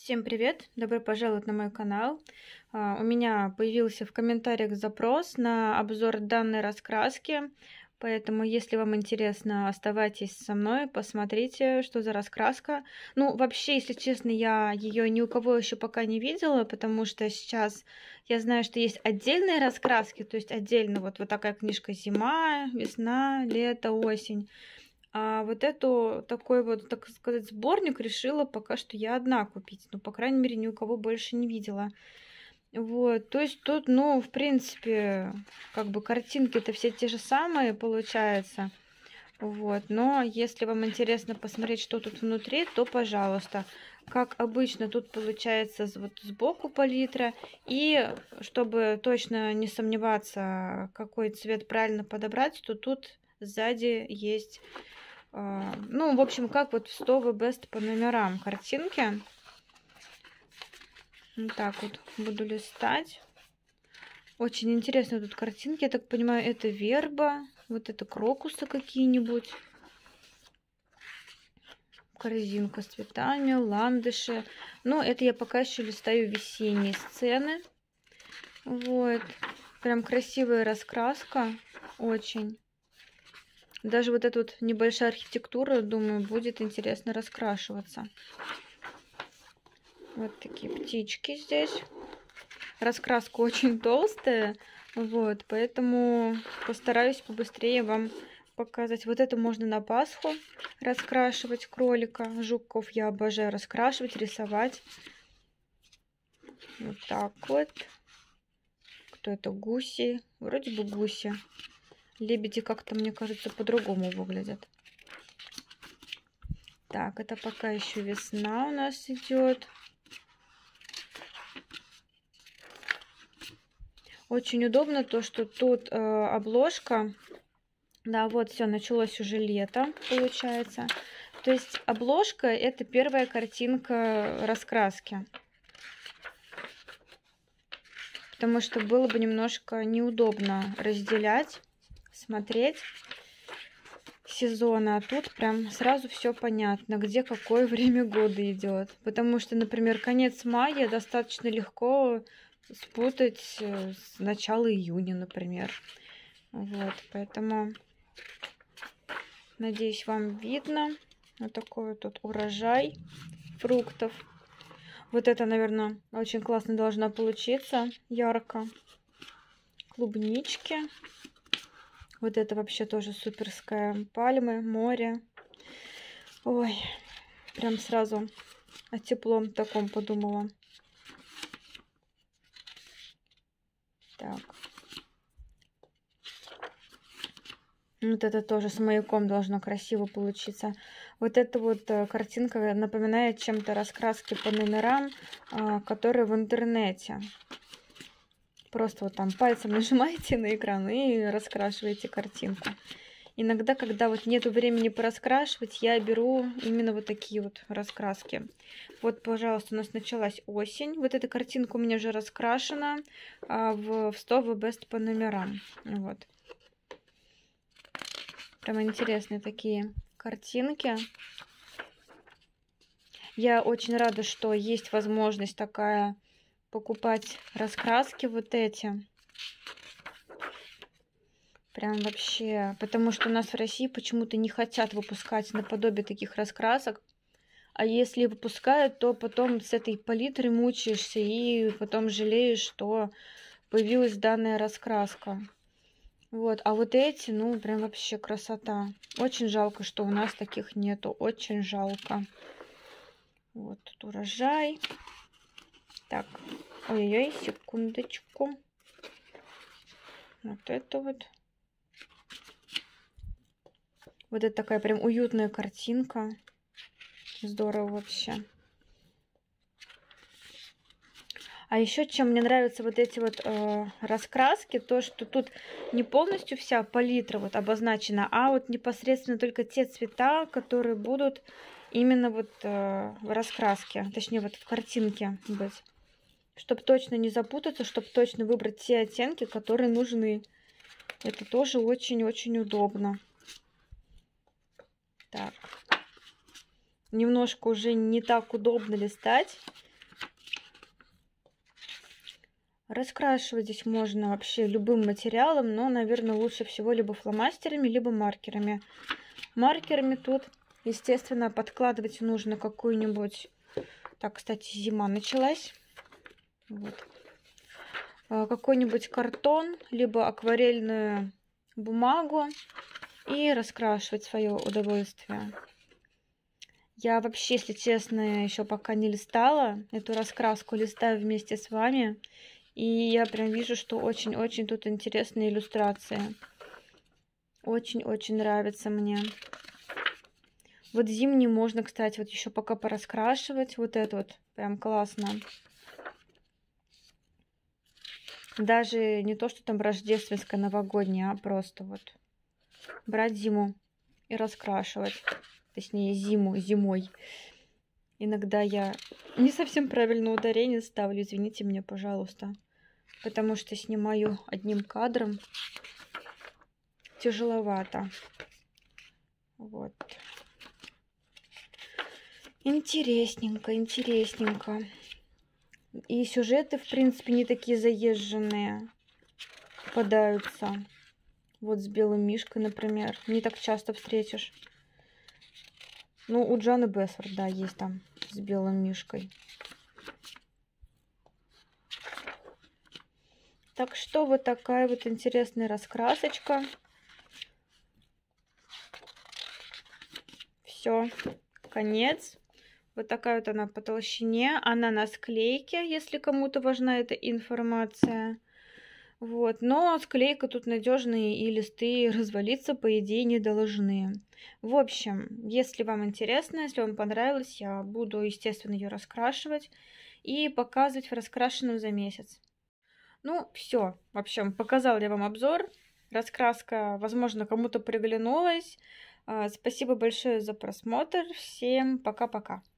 Всем привет! Добро пожаловать на мой канал. У меня появился в комментариях запрос на обзор данной раскраски, поэтому, если вам интересно, оставайтесь со мной, посмотрите, что за раскраска. Ну, вообще, если честно, я ее ни у кого еще пока не видела, потому что сейчас я знаю, что есть отдельные раскраски, то есть отдельно вот такая книжка «Зима», «Весна», «Лето», «Осень». А вот эту такой вот, так сказать, сборник решила пока что я одна купить. Ну, по крайней мере, ни у кого больше не видела. Вот, то есть тут, ну, в принципе, как бы картинки-то все те же самые, получается. Вот, но если вам интересно посмотреть, что тут внутри, то пожалуйста. Как обычно, тут получается вот сбоку палитра. И чтобы точно не сомневаться, какой цвет правильно подобрать, то тут сзади есть... Ну, в общем, как вот в 100 The Best по номерам картинки. Вот так вот буду листать. Очень интересно тут картинки. Я так понимаю, это верба. Вот это крокусы какие-нибудь. Корзинка с цветами, ландыши. Но это я пока еще листаю весенние сцены. Вот. Прям красивая раскраска. Очень. Даже вот эта вот небольшая архитектура, думаю, будет интересно раскрашиваться. Вот такие птички здесь. Раскраска очень толстая, вот, поэтому постараюсь побыстрее вам показать. Вот это можно на Пасху раскрашивать кролика. Жуков я обожаю раскрашивать, рисовать. Вот так вот. Кто это? Гуси. Вроде бы гуси. Лебеди как-то, мне кажется, по-другому выглядят. Так, это пока еще весна у нас идет. Очень удобно то, что тут обложка. Да, вот все, началось уже лето, получается. То есть обложка — это первая картинка раскраски. Потому что было бы немножко неудобно разделять, смотреть сезоны, а тут прям сразу все понятно, где какое время года идет. Потому что, например, конец мая достаточно легко спутать с начала июня, например. Вот, поэтому надеюсь, вам видно. Вот такой вот тут урожай фруктов. Вот это, наверное, очень классно должно получиться, ярко. Клубнички. Вот это вообще тоже суперская. Пальмы, море. Ой, прям сразу о теплом таком подумала. Так. Вот это тоже с маяком должно красиво получиться. Вот эта вот картинка напоминает чем-то раскраски по номерам, которые в интернете. Просто вот там пальцем нажимаете на экран и раскрашиваете картинку. Иногда, когда вот нету времени пораскрашивать, я беру именно вот такие вот раскраски. Вот, пожалуйста, у нас началась осень. Вот эта картинка у меня уже раскрашена в 100 The Best по номерам. Вот. Прям интересные такие картинки. Я очень рада, что есть возможность такая покупать раскраски вот эти. Прям вообще. Потому что у нас в России почему-то не хотят выпускать наподобие таких раскрасок. А если выпускают, то потом с этой палитрой мучаешься и потом жалеешь, что появилась данная раскраска. Вот, а вот эти, ну, прям вообще красота. Очень жалко, что у нас таких нету. Очень жалко. Вот тут урожай. Так, ой-ой, секундочку. Вот это вот. Вот это такая прям уютная картинка. Здорово вообще. А еще чем мне нравятся вот эти вот раскраски, то что тут не полностью вся палитра вот обозначена, а вот непосредственно только те цвета, которые будут именно вот в раскраске, точнее вот в картинке быть. Чтобы точно не запутаться, чтобы точно выбрать те оттенки, которые нужны. Это тоже очень-очень удобно. Так. Немножко уже не так удобно листать. Раскрашивать здесь можно вообще любым материалом, но, наверное, лучше всего либо фломастерами, либо маркерами. Маркерами тут, естественно, подкладывать нужно какую-нибудь... Так, кстати, зима началась. Вот. Какой-нибудь картон, либо акварельную бумагу и раскрашивать в свое удовольствие. Я вообще, если честно, еще пока не листала. Эту раскраску листаю вместе с вами. И я прям вижу, что очень-очень тут интересные иллюстрации. Очень-очень нравится мне. Вот зимний можно, кстати, вот еще пока пораскрашивать. Вот это вот прям классно. Даже не то, что там рождественское, новогоднее, а просто вот брать зиму и раскрашивать. Точнее, зимой. Иногда я не совсем правильно ударение ставлю, извините меня, пожалуйста. Потому что снимаю одним кадром. Тяжеловато. Вот. Интересненько, интересненько. И сюжеты, в принципе, не такие заезженные попадаются. Вот с белым мишкой, например. Не так часто встретишь. Ну, у Джаны Бессворт, да, есть там с белым мишкой. Так что вот такая вот интересная раскрасочка. Все, конец. Вот такая вот она по толщине. Она на склейке, если кому-то важна эта информация. Вот. Но склейка тут надежная, и листы развалиться, по идее, не должны. В общем, если вам интересно, если вам понравилось, я буду, естественно, ее раскрашивать и показывать в раскрашенном за месяц. Ну, все. В общем, показала я вам обзор. Раскраска, возможно, кому-то приглянулась. Спасибо большое за просмотр. Всем пока-пока.